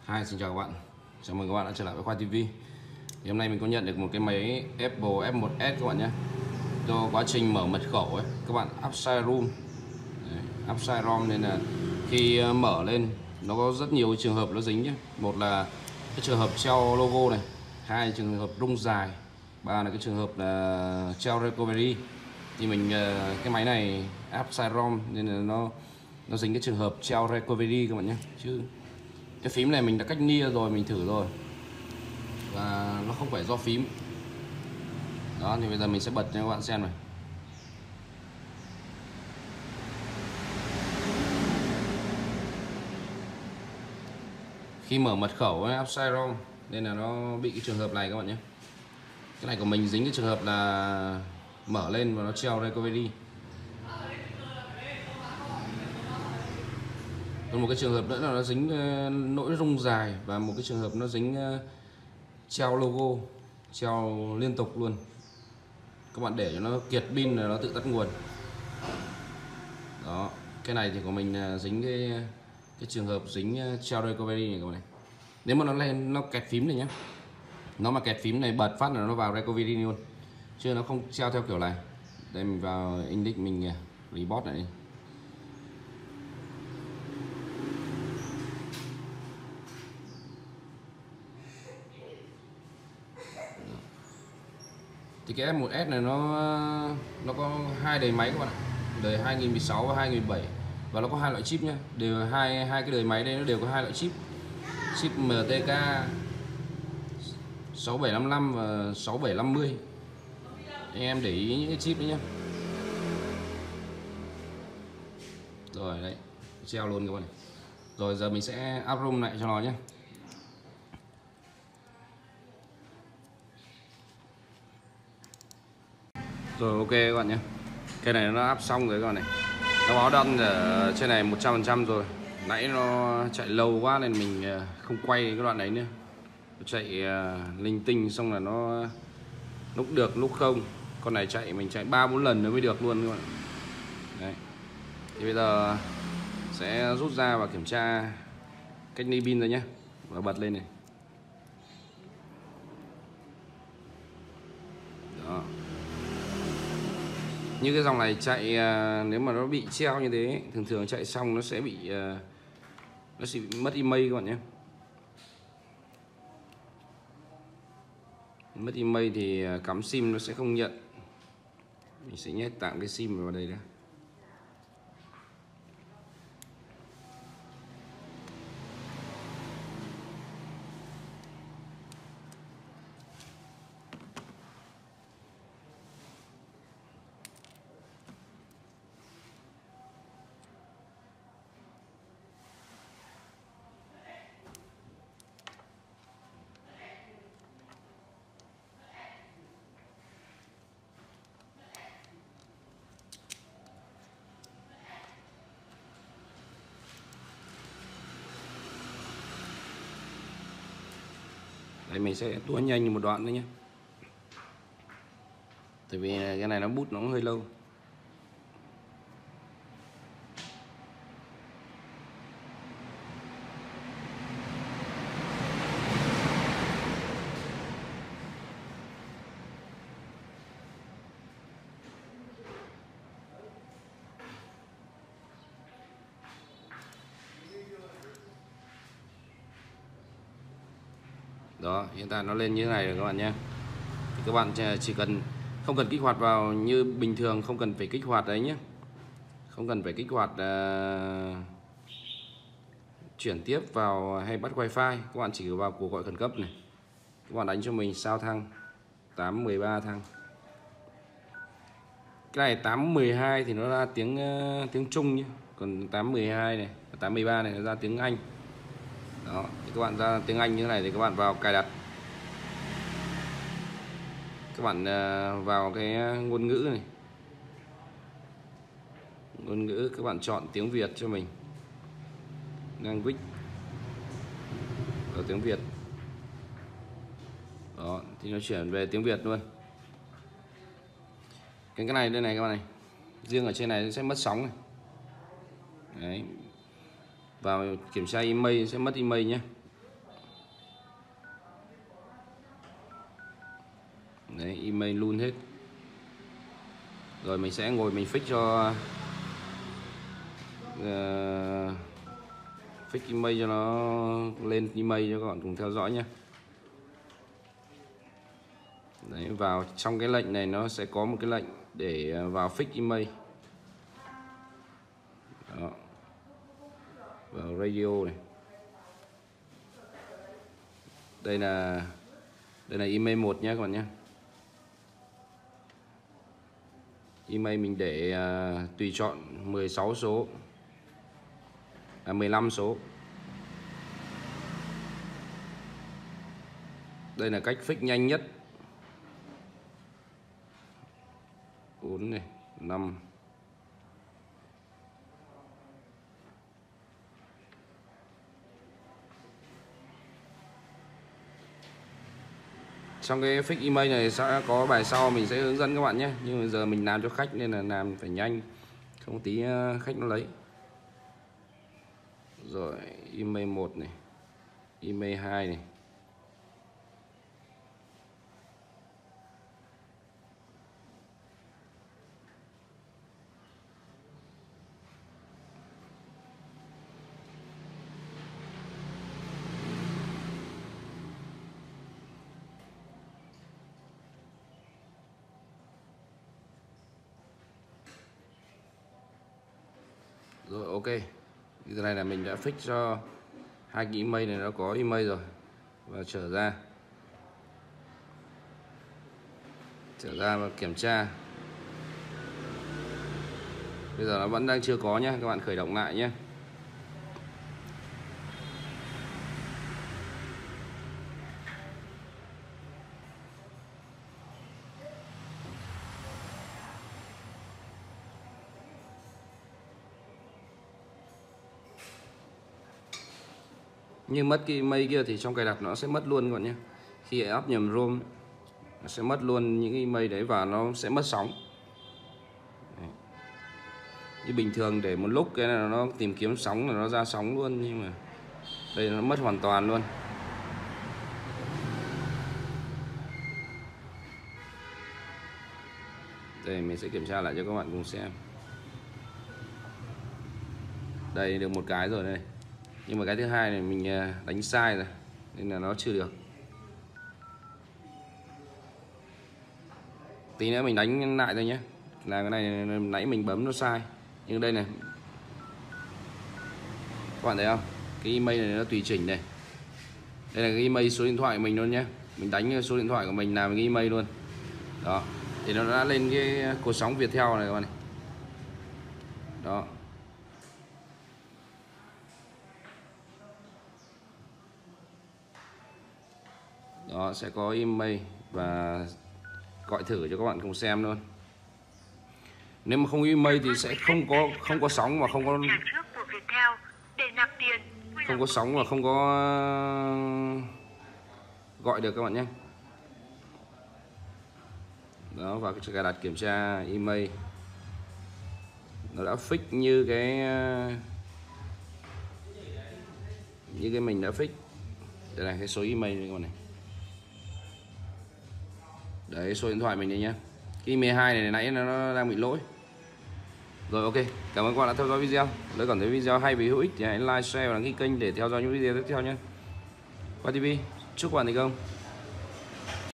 Hi, xin chào các bạn. Chào mừng các bạn đã trở lại với Khoa TV. Thì hôm nay mình có nhận được một cái máy Apple F1s các bạn nhé. Do quá trình mở mật khẩu ấy, các bạn upside ROM. Upside ROM nên là khi mở lên nó có rất nhiều trường hợp nó dính nhé. Một là cái trường hợp treo logo này, hai trường hợp rung dài, ba là cái trường hợp là treo recovery. Thì mình cái máy này upside ROM nên là nó dính cái trường hợp treo recovery các bạn nhé. Chứ cái phím này mình đã cách nia rồi, mình thử rồi và nó không phải do phím. Đó, thì bây giờ mình sẽ bật cho các bạn xem này. Khi mở mật khẩu ấy, upside ROM nên là nó bị cái trường hợp này các bạn nhé. Cái này của mình dính cái trường hợp là mở lên và nó treo recovery. Còn một cái trường hợp nữa là nó dính nỗi rung dài, và một cái trường hợp nó dính treo logo, treo liên tục luôn. Các bạn để cho nó kiệt pin là nó tự tắt nguồn. Đó, cái này thì của mình dính cái trường hợp dính treo recovery này các bạn này. Nếu mà nó lên nó kẹt phím này nhá, nó mà kẹt phím này bật phát là nó vào recovery luôn, chứ nó không treo theo kiểu này. Đây mình vào index mình reboot này. Thì cái F1s này nó có hai đời máy các bạn ạ, đời 2016 và 2017, và nó có hai loại chip nhá, đều hai cái đời máy đây nó đều có hai loại chip, chip MTK 6755 và 6750. Anh em để ý những cái chip đấy nhá. Rồi đấy, treo luôn các bạn này. Rồi giờ mình sẽ up ROM lại cho nó nhé. Rồi ok các bạn nhé. Cái này nó up xong rồi các bạn này. Nó báo đăng ở trên này 100% rồi. Nãy nó chạy lâu quá nên mình không quay cái đoạn đấy nữa. Nó chạy linh tinh xong là nó lúc được lúc không. Con này chạy mình chạy 3-4 lần nó mới được luôn các bạn. Đấy. Thì bây giờ sẽ rút ra và kiểm tra cách ly pin ra nhé, và bật lên này. Đó. Như cái dòng này chạy nếu mà nó bị treo như thế, thường thường chạy xong nó sẽ bị mất email các bạn nhé. Mất email thì cắm sim nó sẽ không nhận. Mình sẽ nhét tạm cái sim vào đây đã. Đây mình sẽ tua nhanh một đoạn nữa nhé. Tại vì cái này nó bút nó cũng hơi lâu. Đó, hiện tại nó lên như thế này rồi các bạn nhé. Thì các bạn chỉ cần không cần kích hoạt vào như bình thường, không cần phải kích hoạt đấy nhé. Không cần phải kích hoạt chuyển tiếp vào hay bắt wifi. Các bạn chỉ vào cuộc gọi khẩn cấp này. Các bạn đánh cho mình sao thăng 813 thăng. Cái này 812 thì nó ra tiếng Trung nhé. Còn 812 này, 813 này nó ra tiếng Anh. Đó, thì các bạn ra tiếng Anh như thế này thì các bạn vào cài đặt. Các bạn vào cái ngôn ngữ này. Ngôn ngữ các bạn chọn tiếng Việt cho mình. Language. Ở tiếng Việt. Đó, thì nó chuyển về tiếng Việt luôn. Cái này đây này các bạn này. Riêng ở trên này sẽ mất sóng này. Đấy. Vào kiểm tra email sẽ mất email nhé. email luôn hết. Rồi mình sẽ ngồi mình fix cho fix email cho nó lên email cho các bạn cùng theo dõi nhé. Đấy, vào trong cái lệnh này nó sẽ có một cái lệnh để vào fix email. Đó. Vào radio này. Đây là email 1 nhé các bạn nhé. Email mình để tùy chọn 16 số 15 số. Đây là cách fix nhanh nhất. 4 này, 5. Trong cái fix email này sẽ có bài sau mình sẽ hướng dẫn các bạn nhé. Nhưng mà giờ mình làm cho khách nên là làm phải nhanh, không tí khách nó lấy. Rồi email 1 này, email 2 này. Rồi ok. Giờ này là mình đã fix cho hai cái email này, nó có email rồi. Và trở ra và kiểm tra. Bây giờ nó vẫn đang chưa có nhé, các bạn khởi động lại nhé. Nhưng mất cái email kia thì trong cài đặt nó sẽ mất luôn các bạn nhé. Khi up nhầm ROM nó sẽ mất luôn những email đấy và nó sẽ mất sóng. Đấy. Như bình thường để một lúc cái này nó tìm kiếm sóng là nó ra sóng luôn, nhưng mà đây nó mất hoàn toàn luôn. Đây mình sẽ kiểm tra lại cho các bạn cùng xem. Đây được một cái rồi đây. Nhưng mà cái thứ hai này mình đánh sai rồi nên là nó chưa được. Tí nữa mình đánh lại thôi nhé. Là cái này nãy mình bấm nó sai. Nhưng đây này, các bạn thấy không? Cái email này nó tùy chỉnh này. Đây là cái email số điện thoại của mình luôn nhé. Mình đánh số điện thoại của mình làm cái email luôn. Đó. Thì nó đã lên cái cột sóng Viettel này các bạn này. Đó. Đó sẽ có email và gọi thử cho các bạn cùng xem luôn. Nếu mà không email thì sẽ không có sóng và không có sóng và không có gọi được các bạn nhé. Đó, và cái cài đặt kiểm tra email nó đã fix như cái mình đã fix. Đây là cái số email này các bạn này. Đấy, số điện thoại mình đây nhé. Cái email 2 này nãy nó đang bị lỗi. Rồi ok, cảm ơn các bạn đã theo dõi video. Nếu cảm thấy video hay và hữu ích thì hãy like, share và đăng ký kênh để theo dõi những video tiếp theo nhé. Khoa TV, chúc bạn thành công.